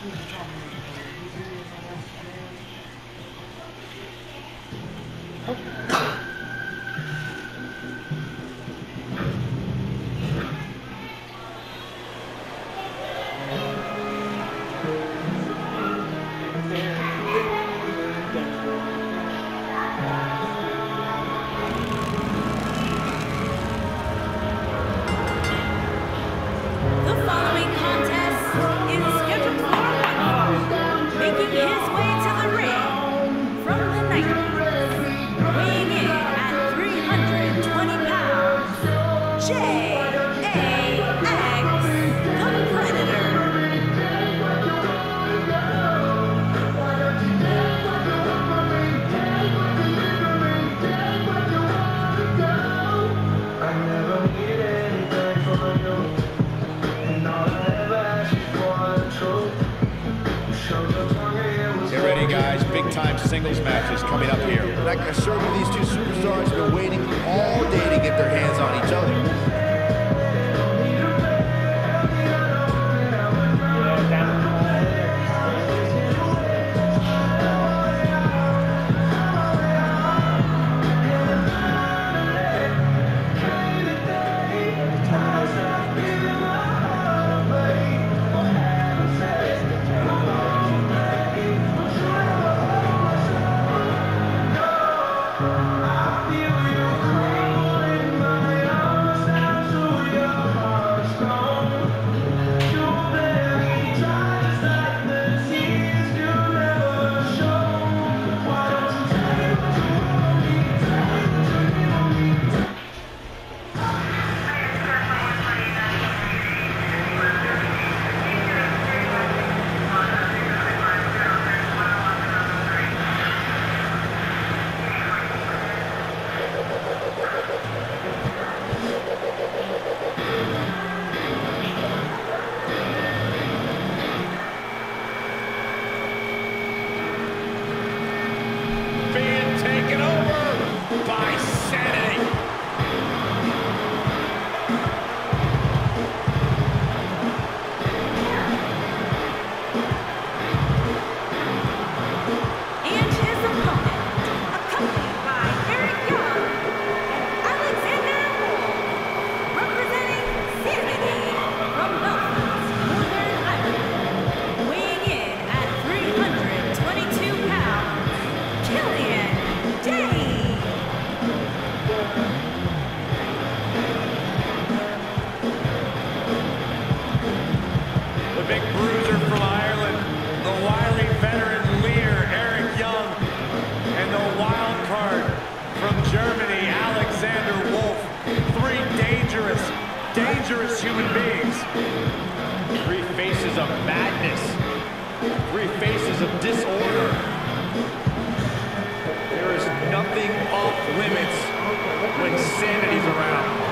Big-time singles matches coming up here. And I can assure you these two superstars have been waiting all day to get their hands on each other. Dangerous human beings. Three faces of madness. Three faces of disorder. There is nothing off limits when sanity's around.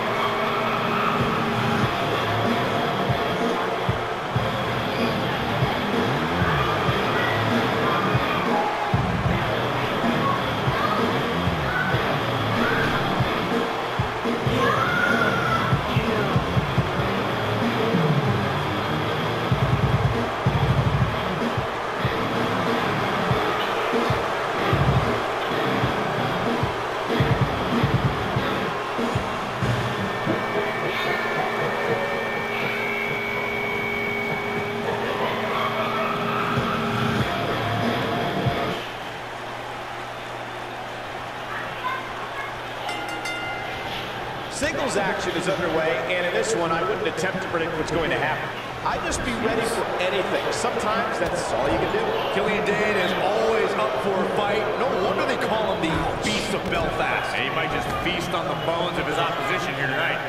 Singles action is underway, and in this one, I wouldn't attempt to predict what's going to happen. I'd just be ready for anything. Sometimes that's all you can do. Killian Dain is always up for a fight. No wonder they call him the Beast of Belfast. And he might just feast on the bones of his opposition here tonight.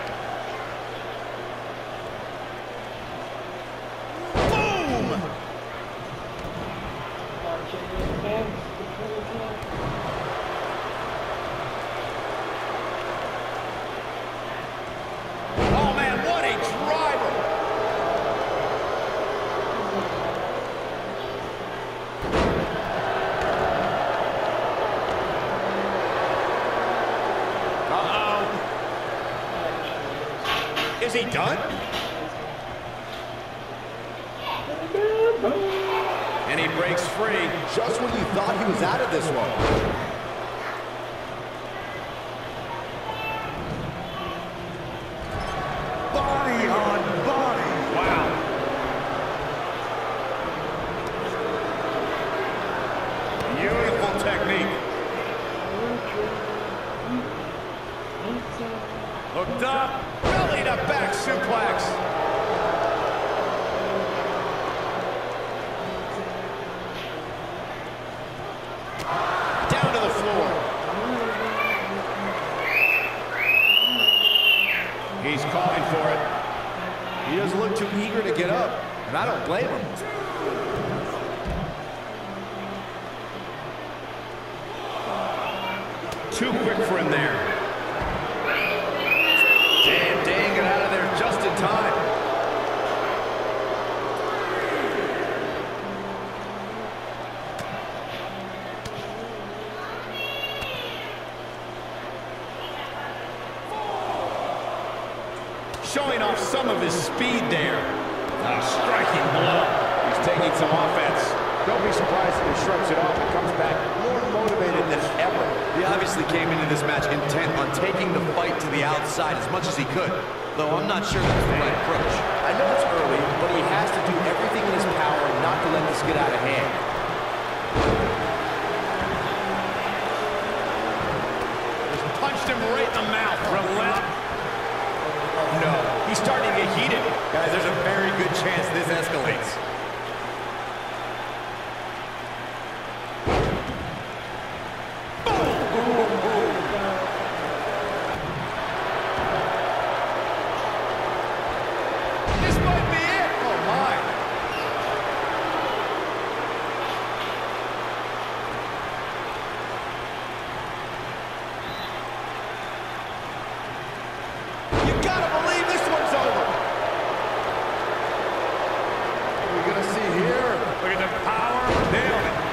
Boom! Oh, man, what a driver! Uh-oh. Is he done? And he breaks free. Just when you thought he was out of this one. Body on body. Wow. Beautiful technique. Hooked up. Belly to back suplex. Down to the floor. He's calling for it. He doesn't look too eager to get up, and I don't blame him. Too quick for him there. And Dane got out of there just in time. Showing off some of his speed there. A striking blow. He's taking some offense. Don't be surprised if he shrugs it off and comes back more motivated than ever. He obviously came into this match intent on taking the fight to the outside as much as he could, though I'm not sure that's the right approach. I know it's early, but he has to do everything in his power not to let this get out of hand. Just punched him right in the mouth. Relent. No, he's starting to get heated. Guys, there's a very good chance this escalates. This might be it. Oh, my. You gotta believe this one's over. What are we gonna see here? Look at the power. Nailed it.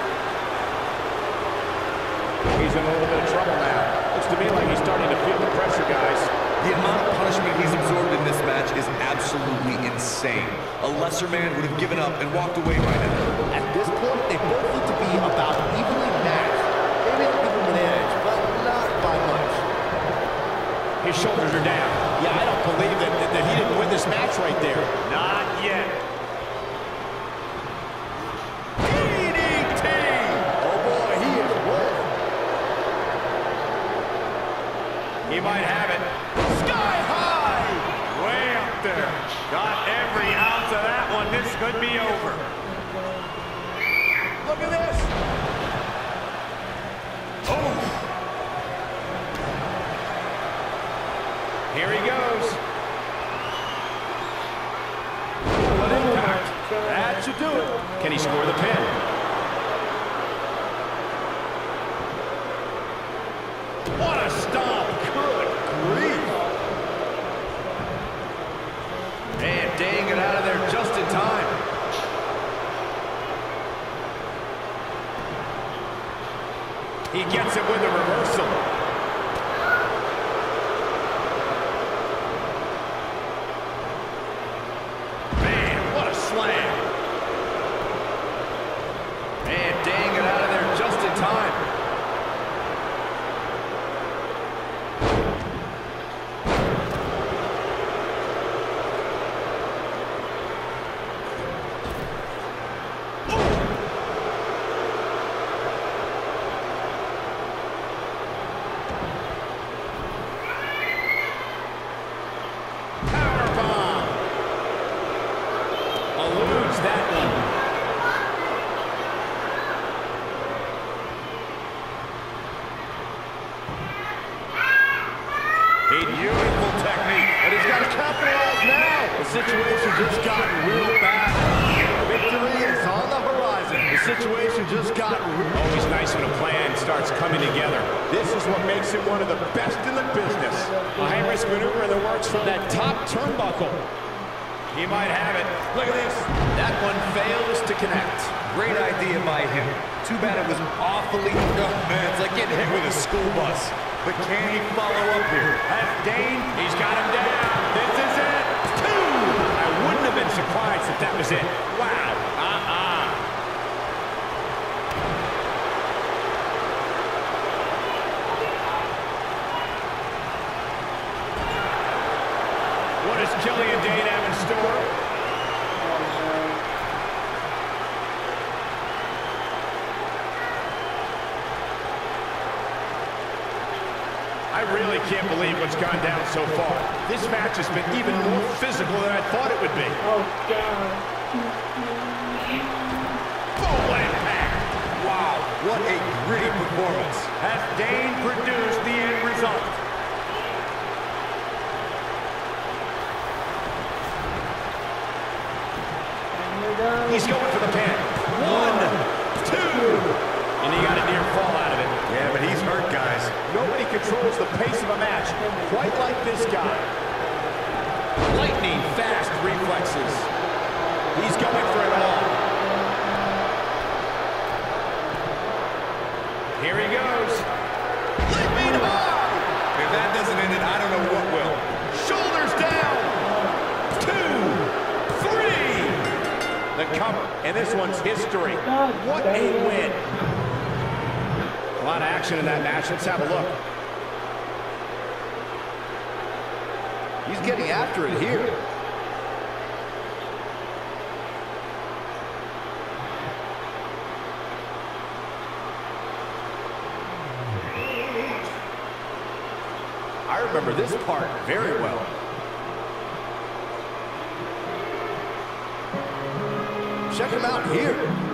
He's in a little bit of trouble now. Looks to me like he's starting to feel the pressure, guys. The amount of punishment he's absorbed in this match is absolutely insane. A lesser man would have given up and walked away by now. At this point, they both need to be about evenly matched. Maybe I'll give him an edge, but not by much. His shoulders are down. Yeah, I don't believe that he didn't win this match right there. Not yet. DDT! Oh boy, he is rolling. He might have it. Sky high! Way up there. Got every ounce of that one. This could be over. Look at this! Oh! Here he goes. What impact. That should do it. Can he score the pin? What a stomp. Good grief. And Dane got out of there just in time. He gets it with a reversal. Man, what a slam. And Dane got out of there just in time. Powerbomb. Eludes that one. Beautiful technique. But he's got to capitalize now. The situation just got real bad. Victory is on the horizon. The situation just got Always nice when a plan starts coming together. This is what makes it one of the best in the business. A high-risk maneuver in the works from that top turnbuckle. He might have it. Look at this. That one fails to connect. Great idea by him. Too bad it was awfully... Oh, man, it's like getting hit with a school bus. But can he follow up here? That's Dane. He's got him down. This is it. Two. I wouldn't have been surprised if that was it. Wow. I really can't believe what's gone down so far. This match has been even more physical than I thought it would be. Oh, God. Full impact. Wow, what a gritty performance. Has Dane produced the end result? He's going for the pin. 1, 2. And he got a near fall out of it. Yeah, but he's hurt, guys. Nobody controls the pace of a match quite like this guy. Lightning fast reflexes. He's going for it all. Here he goes. Leaping arm. If that doesn't end it, I don't know what will. Shoulders down. 2, 3. The cover. And this one's history. What a win. A lot of action in that match. Let's have a look. He's getting after it here. I remember this part very well. Check him out here.